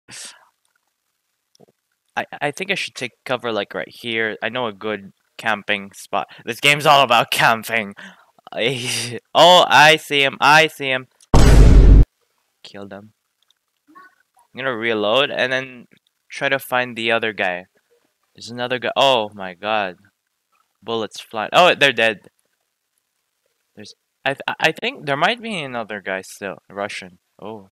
I think I should take cover like right here. I know a good camping spot. This game's all about camping. Oh, I see him. I see him. Kill them. I'm gonna reload and then try to find the other guy. There's another guy. Oh my god. Bullets flying. Oh, they're dead. There's I think there might be another guy still. Russian. Oh.